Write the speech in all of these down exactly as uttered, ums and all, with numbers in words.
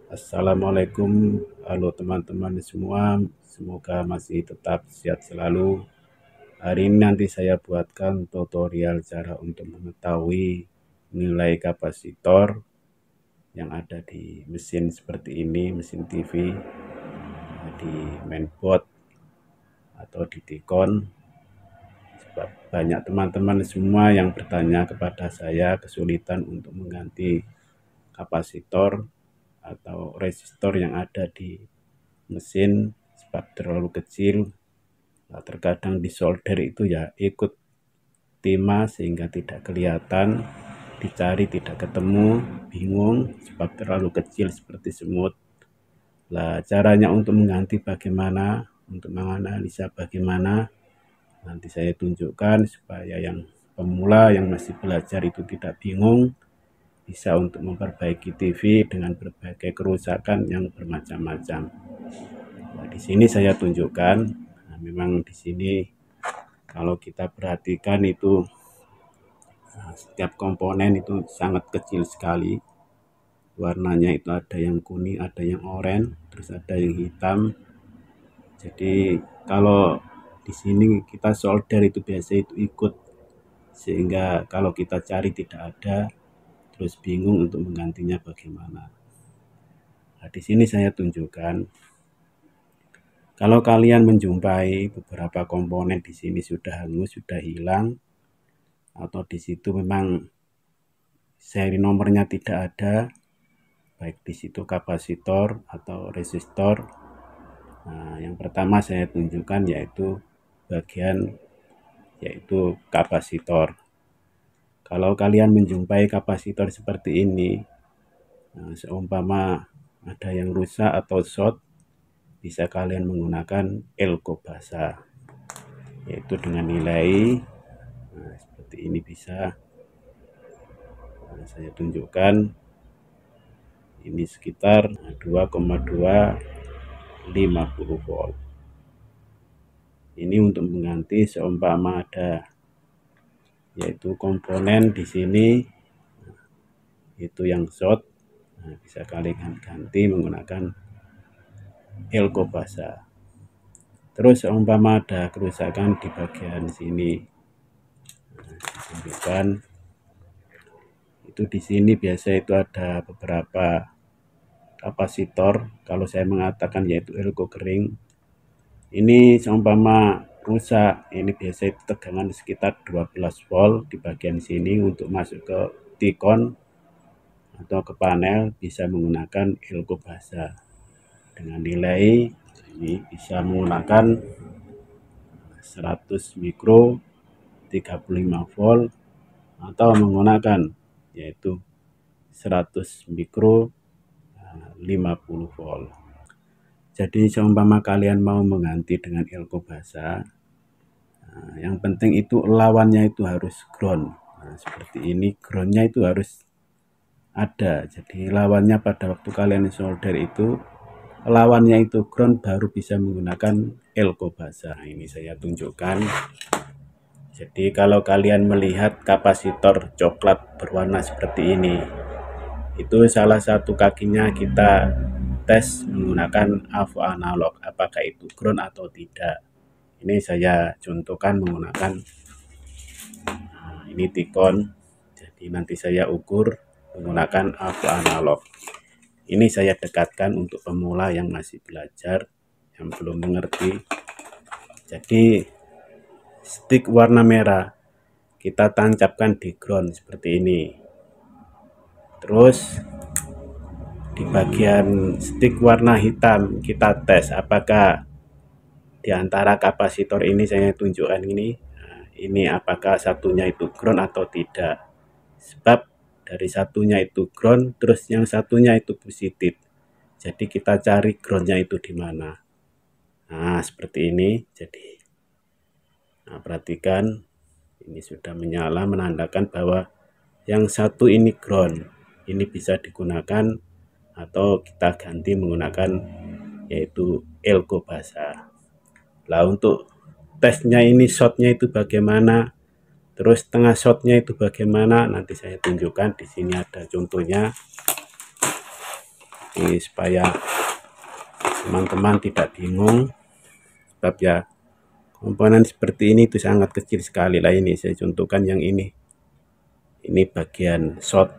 Assalamualaikum, halo teman-teman semua, semoga masih tetap sehat selalu. Hari ini nanti saya buatkan tutorial cara untuk mengetahui nilai kapasitor yang ada di mesin seperti ini, mesin T V, di mainboard atau di T-Con. Sebab banyak teman-teman semua yang bertanya kepada saya kesulitan untuk mengganti kapasitor atau resistor yang ada di mesin sebab terlalu kecil. Nah, terkadang di solder itu ya ikut timah sehingga tidak kelihatan, dicari tidak ketemu, bingung sebab terlalu kecil seperti semut. Lah caranya untuk mengganti bagaimana, untuk menganalisa bagaimana, nanti saya tunjukkan supaya yang pemula yang masih belajar itu tidak bingung, bisa untuk memperbaiki T V dengan berbagai kerusakan yang bermacam-macam. Nah, di sini saya tunjukkan, nah, memang di sini kalau kita perhatikan itu nah, setiap komponen itu sangat kecil sekali. Warnanya itu ada yang kuning, ada yang oranye, terus ada yang hitam. Jadi kalau di sini kita solder itu biasa itu ikut, sehingga kalau kita cari tidak ada, terus bingung untuk menggantinya bagaimana. Nah, di sini saya tunjukkan. Kalau kalian menjumpai beberapa komponen di sini sudah hangus, sudah hilang, atau di situ memang seri nomornya tidak ada, baik di situ kapasitor atau resistor. Nah, yang pertama saya tunjukkan yaitu bagian yaitu kapasitor. Kalau kalian menjumpai kapasitor seperti ini, nah, seumpama ada yang rusak atau short, bisa kalian menggunakan elko basah, yaitu dengan nilai nah, seperti ini bisa. Nah, saya tunjukkan ini sekitar dua koma dua lima puluh volt. Ini untuk mengganti seumpama ada yaitu komponen di sini nah, itu yang short, nah, bisa kalian ganti menggunakan elko basah. Terus seumpama ada kerusakan di bagian sini, nah, ditunjukkan itu di sini biasa itu ada beberapa kapasitor. Kalau saya mengatakan yaitu elko kering, ini seumpama rusak, ini biasa itu tegangan sekitar dua belas volt di bagian sini. Untuk masuk ke T-Con atau ke panel bisa menggunakan elko basah dengan nilai ini bisa menggunakan seratus mikro tiga puluh lima volt atau menggunakan yaitu seratus mikro lima puluh volt. Jadi seumpama kalian mau mengganti dengan elko basah, nah, yang penting itu lawannya itu harus ground. Nah, seperti ini groundnya itu harus ada. Jadi lawannya pada waktu kalian solder itu lawannya itu ground, baru bisa menggunakan elko basah. Nah, ini saya tunjukkan. Jadi kalau kalian melihat kapasitor coklat berwarna seperti ini, itu salah satu kakinya kita tes menggunakan A V analog, apakah itu ground atau tidak. Ini saya contohkan menggunakan nah, ini T-Con. Jadi nanti saya ukur menggunakan A V analog. Ini saya dekatkan untuk pemula yang masih belajar, yang belum mengerti. Jadi stick warna merah kita tancapkan di ground seperti ini. Terus di bagian stick warna hitam kita tes apakah di antara kapasitor ini, saya tunjukkan ini, nah, ini apakah satunya itu ground atau tidak. Sebab dari satunya itu ground, terus yang satunya itu positif. Jadi kita cari groundnya itu di mana. Nah, seperti ini. Jadi, nah, perhatikan ini sudah menyala, menandakan bahwa yang satu ini ground. Ini bisa digunakan atau kita ganti menggunakan yaitu elko basah. Lah untuk tesnya ini shotnya itu bagaimana, terus tengah shotnya itu bagaimana, nanti saya tunjukkan. Di sini ada contohnya. Jadi supaya teman-teman tidak bingung, sebab ya komponen seperti ini itu sangat kecil sekali lah. Ini saya contohkan yang ini, ini bagian short,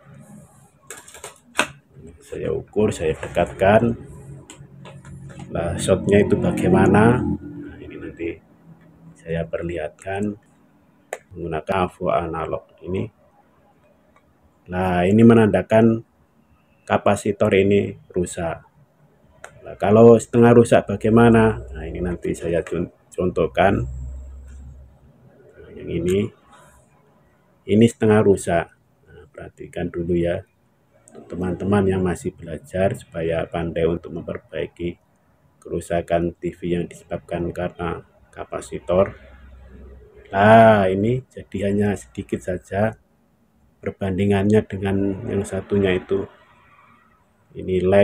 saya ukur, saya dekatkan. Nah, shotnya itu bagaimana? Nah, ini nanti saya perlihatkan menggunakan AVO analog ini. Nah, ini menandakan kapasitor ini rusak. Nah, kalau setengah rusak bagaimana? Nah, ini nanti saya contohkan. Nah, yang ini, ini setengah rusak. Nah, perhatikan dulu ya, teman-teman yang masih belajar supaya pandai untuk memperbaiki kerusakan T V yang disebabkan karena kapasitor. Nah, ini jadi hanya sedikit saja perbandingannya dengan yang satunya itu, ini lag.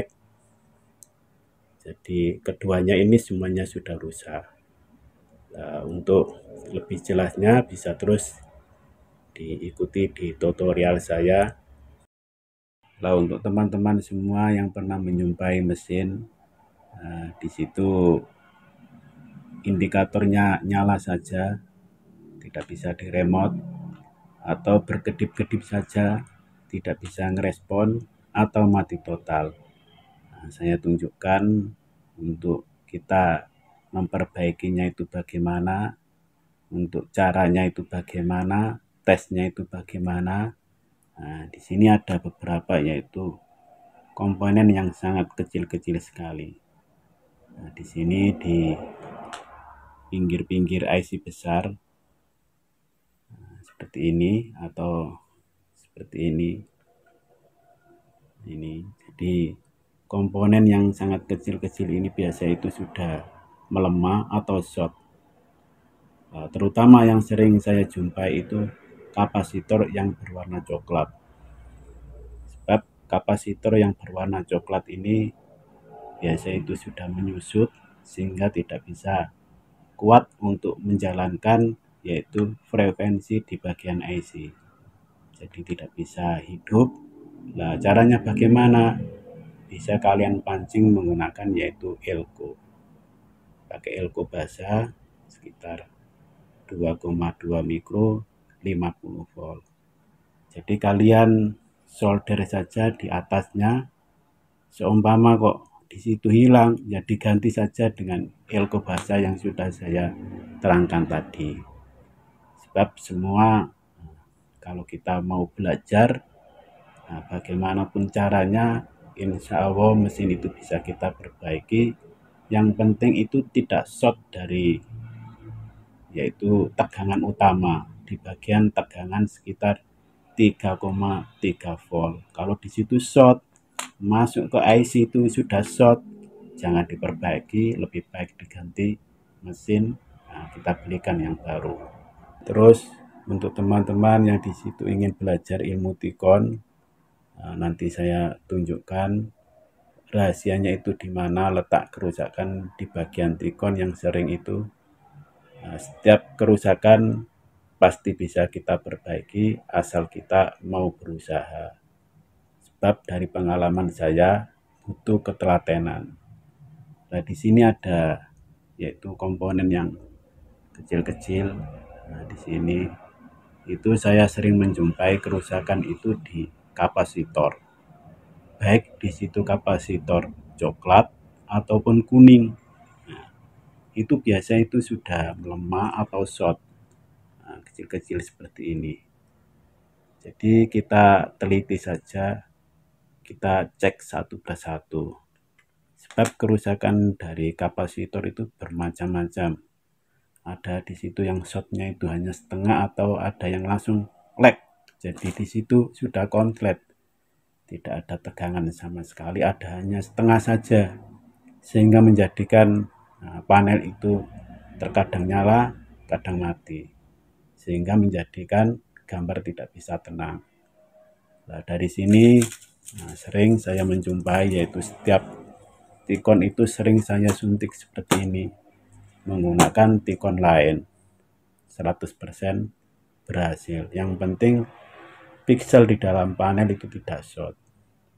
Jadi keduanya ini semuanya sudah rusak. Nah, untuk lebih jelasnya bisa terus diikuti di tutorial saya. Nah, untuk teman-teman semua yang pernah menyumpai mesin, nah, di situ indikatornya nyala saja, tidak bisa di remote, atau berkedip-kedip saja, tidak bisa ngerespon, atau mati total. Nah, saya tunjukkan untuk kita memperbaikinya itu bagaimana, untuk caranya itu bagaimana, tesnya itu bagaimana. Nah, di sini ada beberapa, yaitu komponen yang sangat kecil-kecil sekali. Nah, di sini di pinggir-pinggir I C besar, nah, seperti ini atau seperti ini. Ini jadi komponen yang sangat kecil-kecil ini biasa itu sudah melemah atau short. Nah, terutama yang sering saya jumpai itu kapasitor yang berwarna coklat. Sebab kapasitor yang berwarna coklat ini biasa itu sudah menyusut sehingga tidak bisa kuat untuk menjalankan yaitu frekuensi di bagian I C. Jadi tidak bisa hidup. Nah, caranya bagaimana? Bisa kalian pancing menggunakan yaitu elko. Pakai elko basah sekitar dua koma dua mikro, lima puluh volt. Jadi kalian solder saja di atasnya. Seumpama kok di situ hilang, ya diganti saja dengan elko basah yang sudah saya terangkan tadi. Sebab semua kalau kita mau belajar, nah, bagaimanapun caranya, insya Allah mesin itu bisa kita perbaiki. Yang penting itu tidak short dari yaitu tegangan utama, di bagian tegangan sekitar tiga koma tiga volt. Kalau di situ short, masuk ke I C itu sudah short, jangan diperbaiki, lebih baik diganti mesin. Nah, kita belikan yang baru. Terus untuk teman-teman yang di situ ingin belajar ilmu T-Con, nah, nanti saya tunjukkan rahasianya itu di mana letak kerusakan di bagian T-Con yang sering itu. Nah, setiap kerusakan pasti bisa kita perbaiki asal kita mau berusaha. Sebab dari pengalaman saya butuh ketelatenan. Nah, di sini ada yaitu komponen yang kecil-kecil. Nah, di sini itu saya sering menjumpai kerusakan itu di kapasitor. Baik di situ kapasitor coklat ataupun kuning. Nah, itu biasa itu sudah melemah atau short. Nah, kecil-kecil seperti ini. Jadi kita teliti saja, kita cek satu persatu. Sebab kerusakan dari kapasitor itu bermacam-macam. Ada di situ yang shortnya itu hanya setengah atau ada yang langsung lag. Jadi di situ sudah konslet, tidak ada tegangan sama sekali, ada hanya setengah saja, sehingga menjadikan nah, panel itu terkadang nyala, kadang mati, sehingga menjadikan gambar tidak bisa tenang. Nah, dari sini nah, sering saya menjumpai yaitu setiap T-Con itu sering saya suntik seperti ini menggunakan T-Con lain, seratus persen berhasil. Yang penting pixel di dalam panel itu tidak short.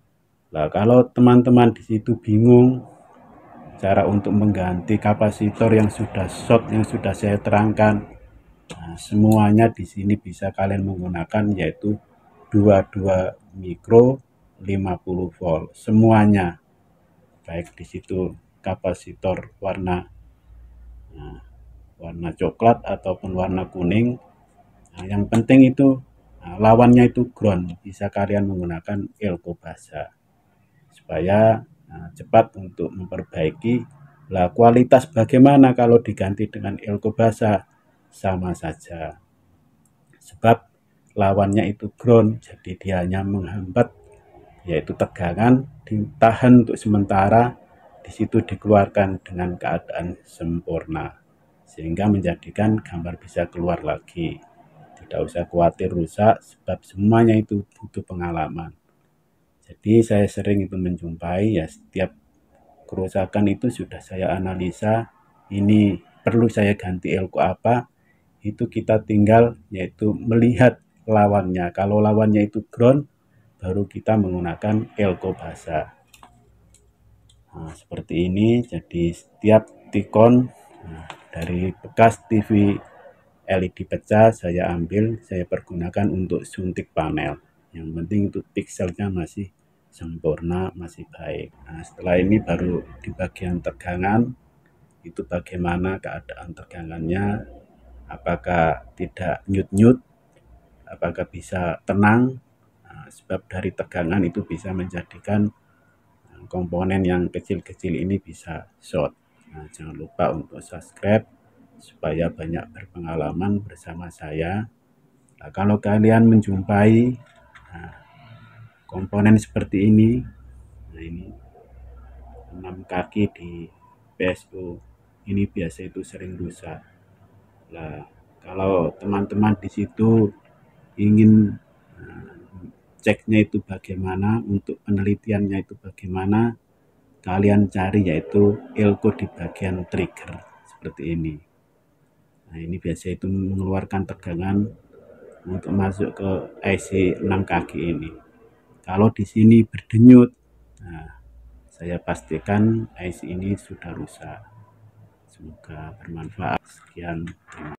Nah, kalau teman-teman di situ bingung cara untuk mengganti kapasitor yang sudah short yang sudah saya terangkan, nah, semuanya di sini bisa kalian menggunakan, yaitu dua puluh dua mikro lima puluh volt semuanya, baik di situ kapasitor warna nah, warna coklat ataupun warna kuning. Nah, yang penting itu nah, lawannya itu ground, bisa kalian menggunakan elko basah supaya nah, cepat untuk memperbaiki. Lah, kualitas bagaimana kalau diganti dengan elko basah? Sama saja, sebab lawannya itu ground, jadi dia hanya menghambat, yaitu tegangan ditahan untuk sementara, di situ dikeluarkan dengan keadaan sempurna, sehingga menjadikan gambar bisa keluar lagi. Tidak usah khawatir rusak, sebab semuanya itu butuh pengalaman. Jadi saya sering itu menjumpai, ya setiap kerusakan itu sudah saya analisa, ini perlu saya ganti elko apa, itu kita tinggal yaitu melihat lawannya. Kalau lawannya itu ground, baru kita menggunakan elko basah. Nah, seperti ini. Jadi setiap tikon nah, dari bekas T V L E D pecah saya ambil, saya pergunakan untuk suntik panel. Yang penting itu pikselnya masih sempurna, masih baik. Nah, setelah ini baru di bagian tegangan, itu bagaimana keadaan tegangannya, apakah tidak nyut-nyut, apakah bisa tenang. Nah, sebab dari tegangan itu bisa menjadikan komponen yang kecil-kecil ini bisa short. Nah, jangan lupa untuk subscribe supaya banyak berpengalaman bersama saya. Nah, kalau kalian menjumpai nah, komponen seperti ini, nah ini enam kaki di P S U ini biasa itu sering rusak. Nah, kalau teman-teman di situ ingin nah, ceknya itu bagaimana, untuk penelitiannya itu bagaimana, kalian cari yaitu elko di bagian trigger seperti ini. Nah, ini biasa itu mengeluarkan tegangan untuk masuk ke I C enam kaki ini. Kalau di sini berdenyut, nah, saya pastikan I C ini sudah rusak. Semoga bermanfaat. Sekian.